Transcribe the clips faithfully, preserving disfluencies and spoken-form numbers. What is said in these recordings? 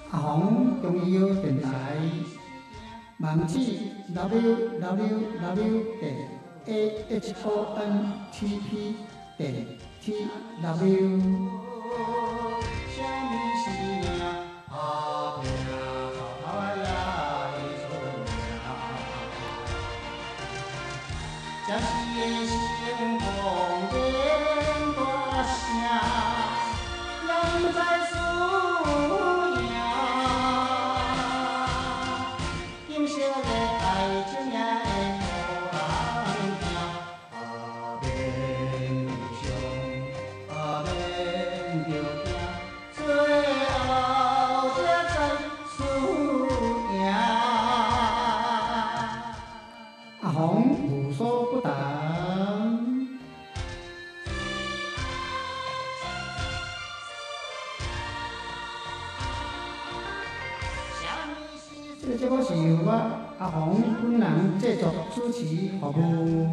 阿红中医药电台，网址 w w w 点 a h o n t p 点 t w。 这是成功变大声，人在输赢，金色的爱情也会互人听。啊免伤，啊免着惊，最后才知输赢。 阿红无所不谈。这个节目是由我阿红本人制作、主持、服务。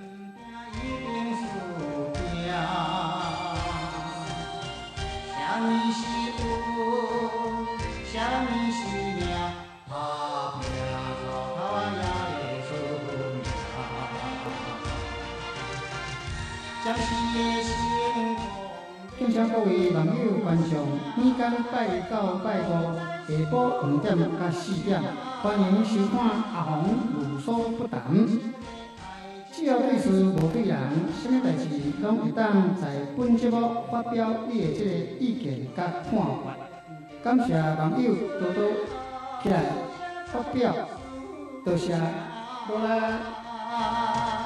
敬请各位网友观众，每天拜到拜五下晡五点到四点，欢迎收看阿红无所不谈。只要对事无对人，什么代志拢会当在本节目发表你的这个意见甲看法。感谢网友多多起来发表，多谢多啦。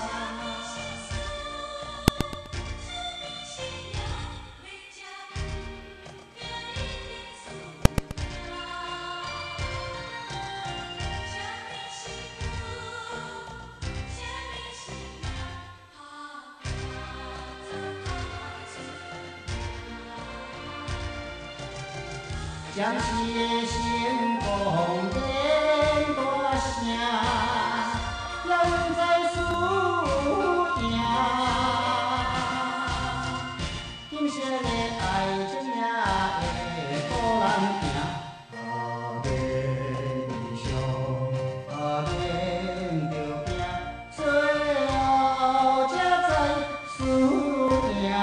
将是成功变大声，人在输赢，金色的爱情也会互人听。啊免伤，啊免着惊，最后才知输赢。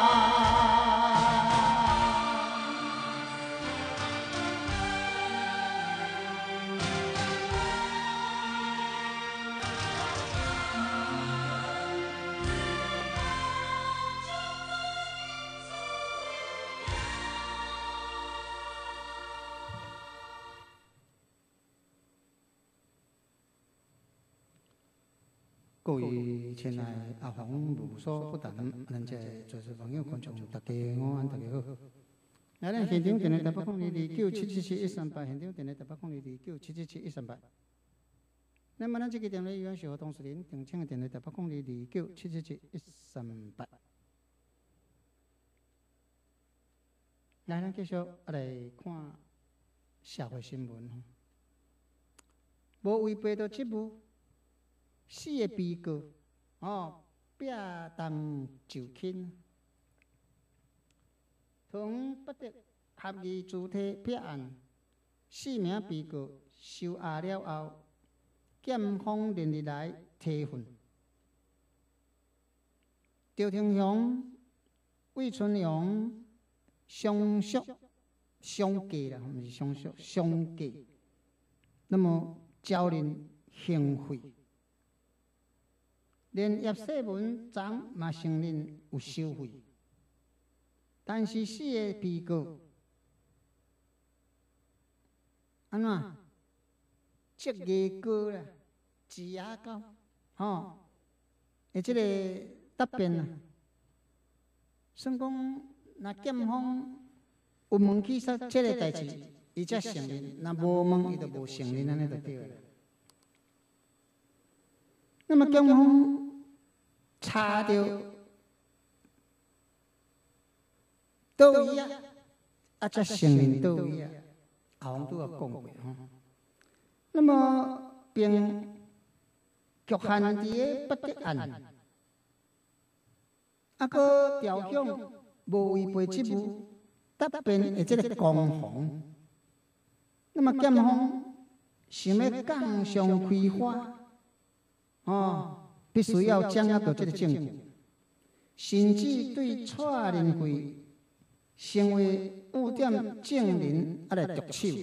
各位亲爱的阿红无所不谈，咱这做事朋友观众，大家午安，大家好。来，咱现场电话台北空二二九七七七一三八，现场电话台北空二二九七七七一三八。那么咱这个电话永远是和同事您定请的电话台北空二二九七七七一三八。来，咱继续来看社会新闻。无违背到职务。四个被告，哦，壁动就轻，从不得合议主体撇案，四名被告收押了后，检方连日来提讯。赵廷雄、魏春阳相属相继啦，毋是相属相继，那么招认行贿。连叶世文昨嘛承认有收贿，但是四个被告安怎接牙膏啦、挤牙膏，吼，而即个答辩啊，算讲若检方有问起说即个代志，伊才承认；若无问，伊就无承认，安尼就对了。那么检方查到倒位啊，啊才承认倒位啊。阿王都有讲过吼。那么并局限伫个不得案，啊个调向无违背职务答辩的即个攻防， 那么检方想要杠上开花，哦，必须要掌握到这个证据，甚至对蔡仁贵成为污点证人啊来毒手。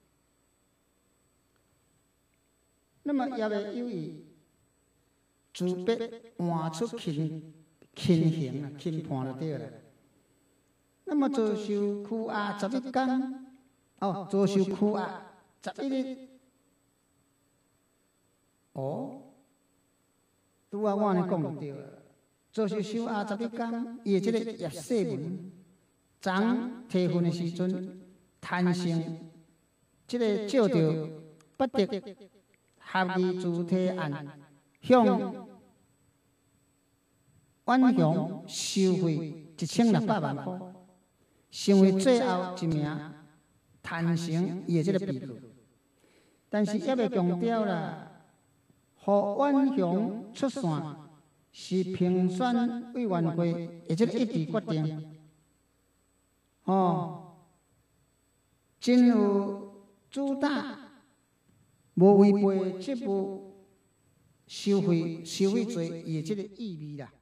那么也未有意自别换出轻轻刑啊，轻判就对了。那么遭受拘押十一天，哦，遭受拘押十一日。哦，拄啊，我安尼讲就对了。遭受收押十一天，伊即个叶世文，昨提分的时阵，贪性即个照着不得合议主体案，向婉雄收贿一千六百万块，成为最后一名贪成伊的即个被告。但是也要强调啦。互婉雄出线是评选委员会的这个一致决定，哦，真有主打无违背职务收贿收贿罪的这个意味啦。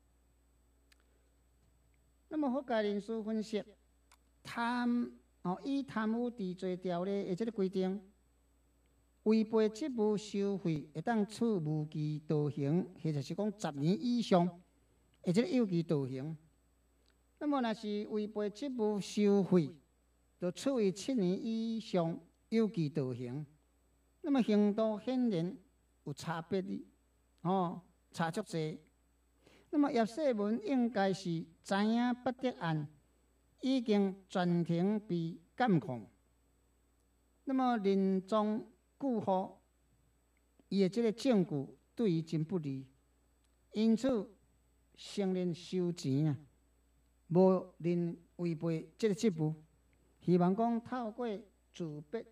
那么法界人士分析，贪哦以贪污治罪条例的这个规定。违背职务收贿，会当处无期徒刑，或者是讲十年以上，或者有期徒刑。那么，若是违背职务收贿，就处以七年以上有期徒刑。那么，刑度显然有差别的，哦，差足济。那么，叶世文应该是知影不得案已经全庭被监控，那么任中。故乎，伊的这个证据对伊真不利，因此承认收钱啊，无认违背这个职务，希望讲透过自别，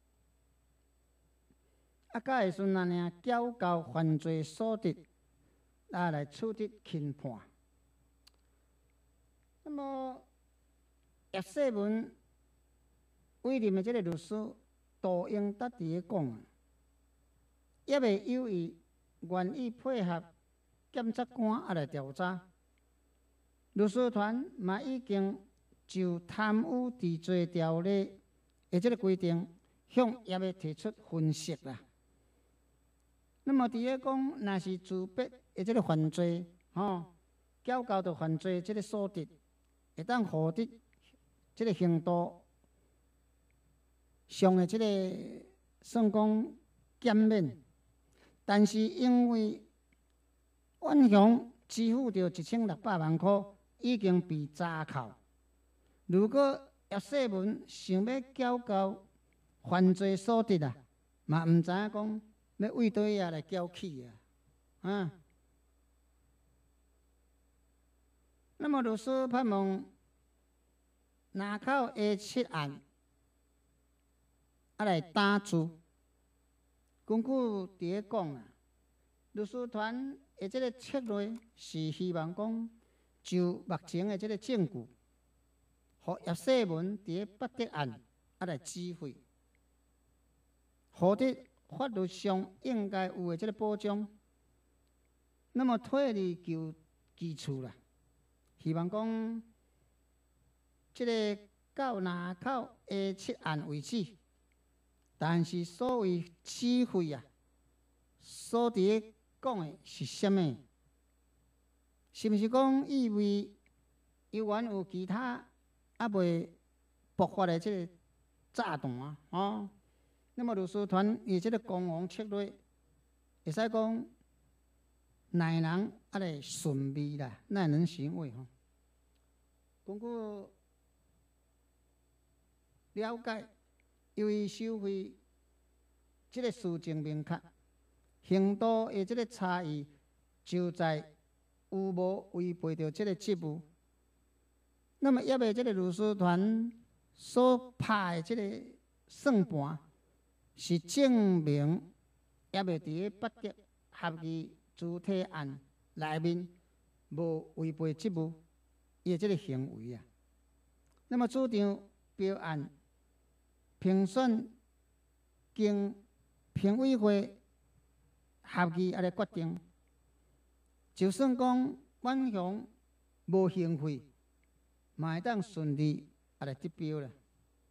啊，甲会顺安尼缴交犯罪所得，啊来处置轻判。那么叶世文委任的这个律师。杜英达伫咧讲啊，也未有意愿意配合检察官啊来调查。律师团嘛已经就贪污治罪条例的这个规定，向叶未提出分析啦。那么伫咧讲，若是自别的这个犯罪，吼，缴交到犯罪这个所得，会当获得这个刑度。上的这个算讲减免，但是因为婉雄支付着一千六百万块，已经被查扣。如果叶世文想要缴交犯罪所得啊，嘛毋知影讲要为倒遐来缴起啊，啊。那么律师盼望拿口 A 七案。啊来打住，根据伫咧讲啊，律师团的这个策略是希望讲，就目前的这个证据，互叶世文伫咧不得案啊来指挥，获得法律上应该有的这个保障。那么退而求其次啦，希望讲，这个到拿口的七案为止。但是所谓指挥啊，所伫讲的是啥物？是毋是讲意味有原有其他啊未爆发的这个炸弹啊？哦，那么律师团以这个攻防策略，会使讲哪人啊来顺利啦？哪能行为吼？根据了解。由于收贿这个事情明确，刑度的这个差异就在有无违背着这个职务。那么，也未这个律师团所拍的这个算盘，是证明也未伫咧不得合议主体案内面无违背职务伊的这个行为啊。那么，主张标案。评选经评委会合议啊来决定，就算讲阮乡无经费，嘛会当顺利啊来得标啦。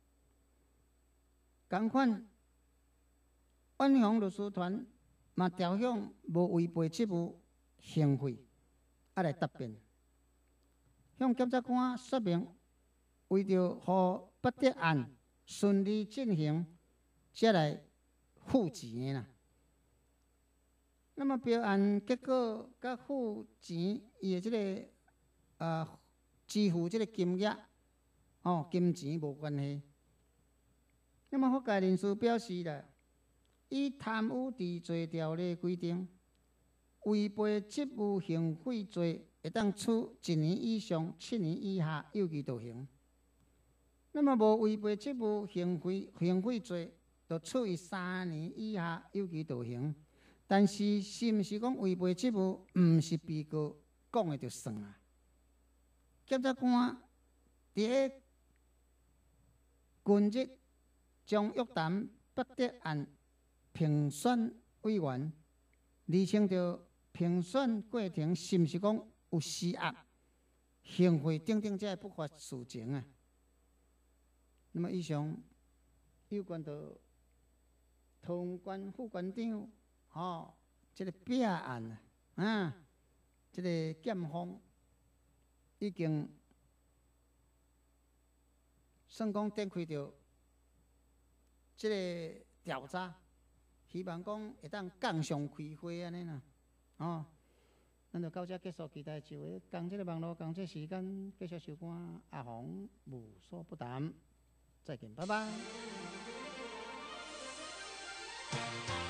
同款，阮乡律师团嘛调向无违背职务行费啊来答辩，向检察官说明，为着互不得案顺利进行，才来付钱的啦。那么标案结果甲付钱伊的即、这个呃支付即个金额哦金钱无关系。那么法界人士表示啦，以贪污治罪条例规定，违背职务行贿罪会当处一年以上七年以下有期徒刑。那么无违背职务行贿行贿罪，就处以三年以下有期徒刑。但是是毋是讲违背职务，毋是被告讲的就算啊？检察官伫个近日将约谈不得案评选委员，厘清着评选过程是毋是讲有施压、行贿等等这不法事情啊。那么以上有关到桃园县副县长哦，这个弊案啊，这个检方已经算讲展开着这个调查，希望讲会当降上开花安尼啦，哦，咱就到这结束，期待就会讲这个网络讲这时间继续收看阿红无所不谈，再见，拜拜。